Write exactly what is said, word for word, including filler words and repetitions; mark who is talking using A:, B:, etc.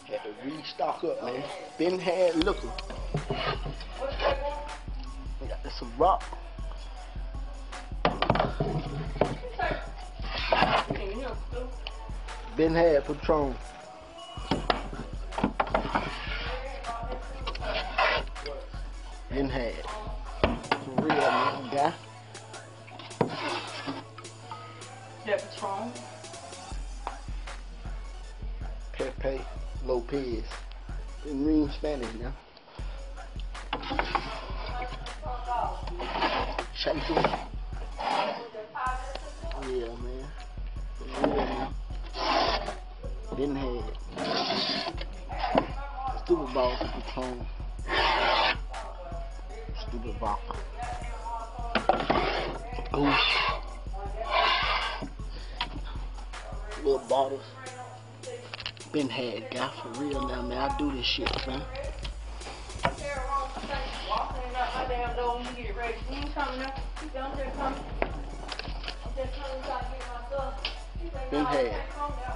A: Had to restock up, man. Been had liquor. We got some rock. Been had Patron. Been had. For real, man, guy.
B: That Patron.
A: Pepe Lopez. In real Spanish now. Shake it. Yeah, man. For real, man. Been had. Stupid balls of Patron. Stupid vodka. Ooh. Little bottles. Been had, guy, for real now, man. I do this shit, man. Been had.